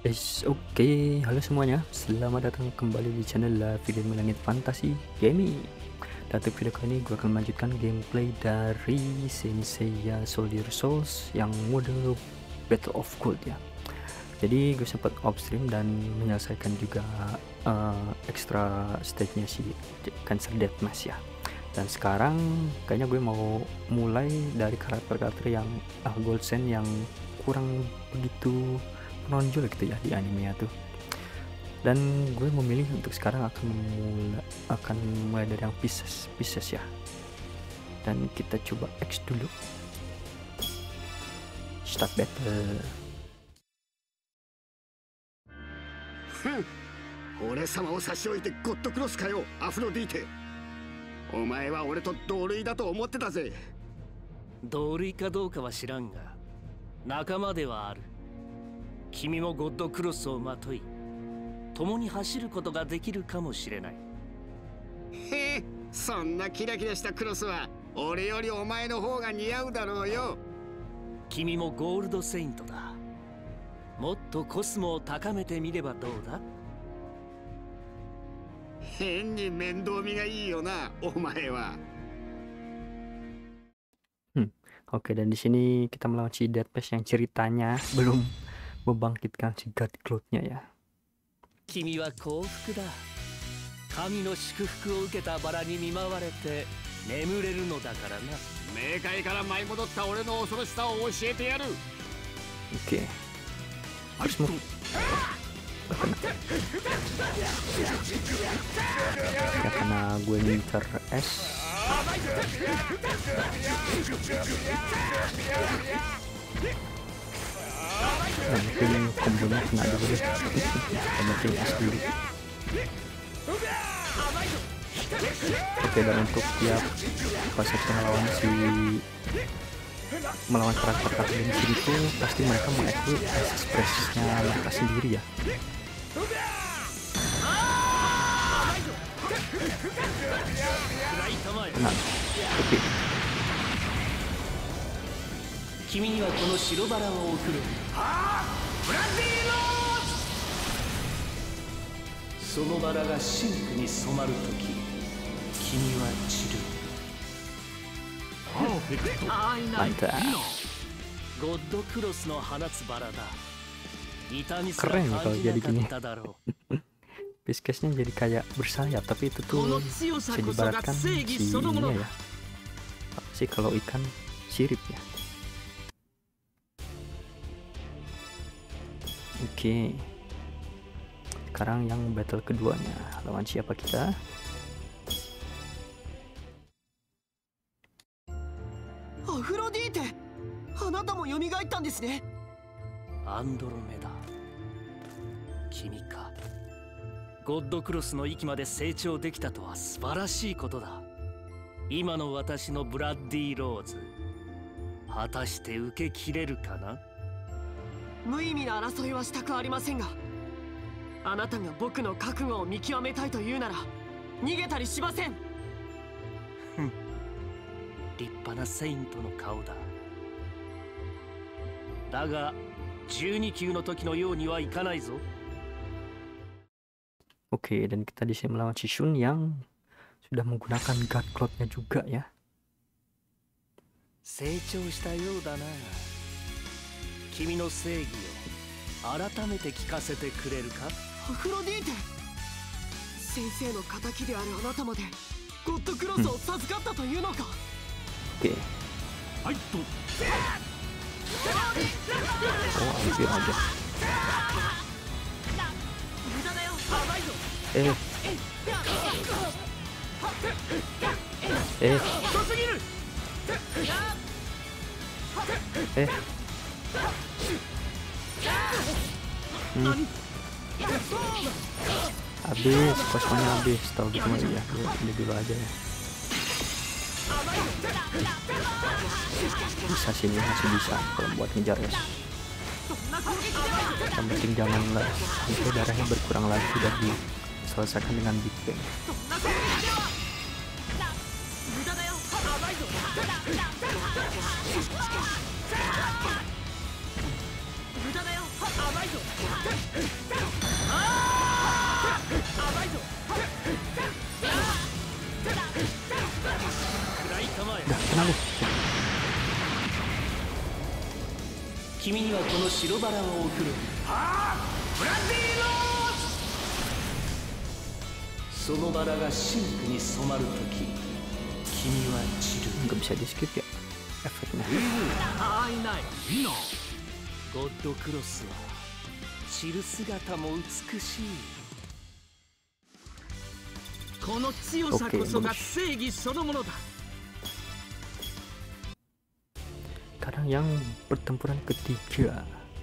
Oke, halo semuanya, selamat datang kembali di channel La Film Langit Fantasi Gaming. Dan untuk video kali ini gue akan melanjutkan gameplay dari Saint Seiya Soldier Souls yang mode Battle of Gold ya. Jadi gue sempat off stream dan menyelesaikan juga extra stage-nya si Cancer Deathmatch ya. Dan sekarang kayaknya gue mau mulai dari karakter-karakter yang Gold Sand yang kurang begitu menonjol gitu ya di anime tuh. Dan gue memilih untuk sekarang akan mulai dari yang Pieces ya. Dan kita coba X dulu. Start battle. 俺様を差し置いてゴッドクロスかよ、アフロディーテ。お前は俺と同類だと思ってたぜ。 同類かどうかは知らんが、仲間ではある。君もゴッドクロスをまとい、共に走ることができるかもしれない。 へえ、そんなキラキラしたクロスは俺よりお前の方が似合うだろうよ。 君もゴールドセイントだ。もっとコスモを高めてみればどうだ？ 変に面倒見がいいよな、お前は。 Oke, dan di sini kita melawan si Deathmatch yang ceritanya belum membangkitkan si God Cloud-nya ya. 君は幸福だ。神の祝福を受けたバラに見舞われて眠れるのだからな。 冥界から舞い戻った俺の恐ろしさを教えてやる。 Oke. Harus move. Ya karena gue ngincer S. Nah, mungkin kombonya kena dulu deh. Yang penting S dulu. Oke, dan untuk tiap pas kita melawan karakter di sini tuh pasti mereka mengeksploit expressnya mereka sendiri ya. Nah, oke. 君にはこの白バラを送る。ブラッディーローズ。そのバラが深紅に染まるとき、君は散る。 Mantap. ゴッドクロスの放つバラだ。痛みすら Keren 感 kalau じな jadi かっ gini. ただろう。 Fiskesnya jadi kayak bersayap, tapi itu tuh bisa diibaratkan si ini ya. Apa sih kalau ikan sirip ya. Oke. Sekarang yang battle keduanya, lawan siapa kita? Aphrodite, あなたも蘇ったんですね。 アンドロメダ、君か。ゴッドクロスの域まで成長できたとは素晴らしいことだ。今の私のブラッディーローズ、果たして受けきれるかな？ 無意味な争いはしたくありませんが、あなたが僕の覚悟を見極めたいというなら逃げたりしません。 立派なセイントの顔だ。だが12級の時のようにはいかないぞ。 Oke, dan kita di sini melawan si Shun yang sudah menggunakan God Cloud-nya juga ya. 成長したようだな。君の正義を改めて聞かせてくれるか？ アフロディーテ、先生の敵であるあなたまでゴッドクロスを授かったというのか。 Oke. はいっと。 Oh, hampir aja. 無駄だよ、甘いぞ。 Eh. 遅すぎる。 Habis, kosmonya habis. Tahu gitu mah ya, ini dulu aja ya. Bisa sini, masih bisa kalau buat ngejar ya. Yang penting janganlah sampai darahnya berkurang lagi dan diselesaikan dengan Big Bang. 君にはこの白バラを送る。ブラッディーローズ。そのバラが深紅に染まるとき、君は散る。 Nggak bisa di skip ya efeknya. いないゴッドクロスは散る姿も美しい。この強さこそが正義そのものだ。 Sekarang yang pertempuran ketiga.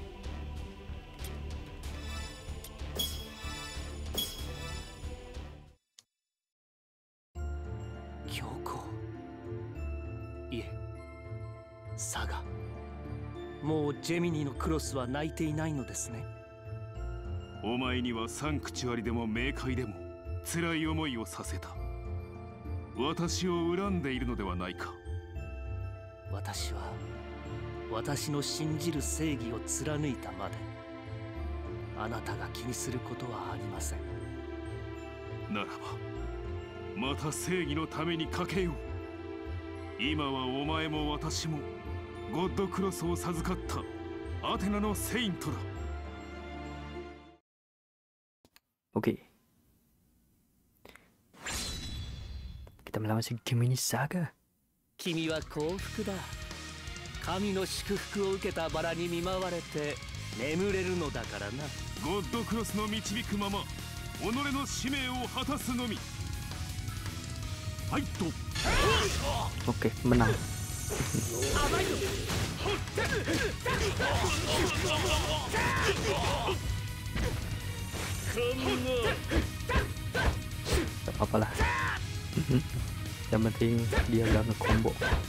Kyoko. いえ、サガ。もうジェミニーのクロスは泣いていないのですね。 お前にはサンクチュアリでも冥界でも辛い思いをさせた。私を恨んでいるのではないか。 私は私の信じる正義を貫いたまであなたが気にすることはありません。 ならばまた正義のためにかけよう。今はお前も私もゴッドクロスを授かったアテナのセイントだ。 Oke. Kita melawan si Gemini Saga. 君は幸福だ。神の祝福を受けたバラに見舞われて眠れるのだからな。 ゴッドクロスの導くまま己の使命を果たすのみ。ファイト。 Oke, menang. Gak apa-apa lah. Yang penting dia gak nge-combo.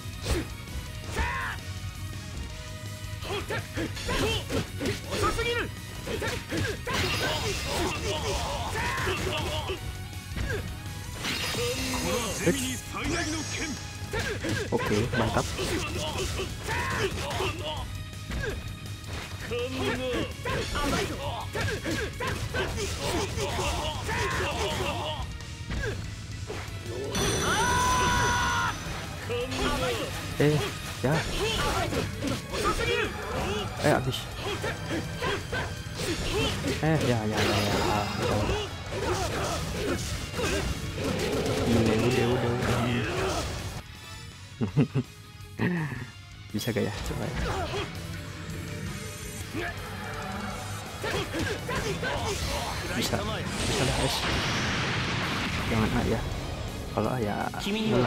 Oke, mantap. Ya. Habis. Ya. Udah. Bisa gak ya? Coba ya. Bisa lah guys. Jangan A ya. Kalau A ya menang.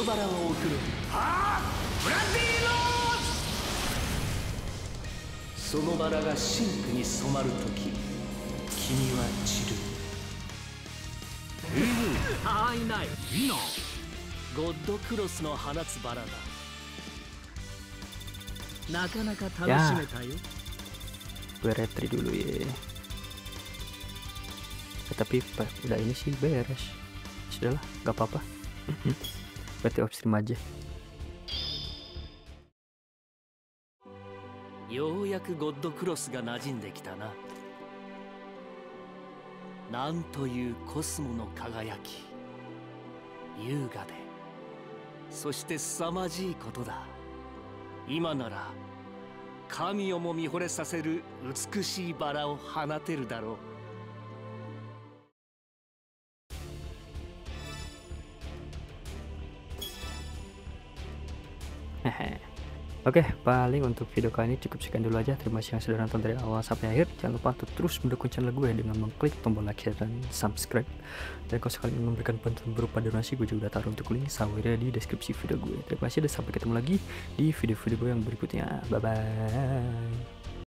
そのバラが深紅に染まるとき、君は散る。いない。ゴッドクロスの放つバラだ。なかなか楽しめたよ。 Gue retry dulu ya. Tapi udah ini sih beres. Sudahlah, gak apa-apa. Berarti off stream aja. ようやくゴッドクロスが馴染んできたな。なんというコスモの輝き、優雅で、そして凄まじいことだ。今なら神をも見惚れさせる美しいバラを放てるだろう。 Oke, paling untuk video kali ini cukup sekian dulu aja. Terima kasih yang sudah nonton dari awal sampai akhir. Jangan lupa untuk terus mendukung channel gue dengan mengklik tombol like, share, dan subscribe. Dan kalau sekali ingin memberikan bantuan berupa donasi, gue juga udah taruh untuk link sawernya di deskripsi video gue. Terima kasih dan sampai ketemu lagi di video-video gue yang berikutnya. Bye-bye.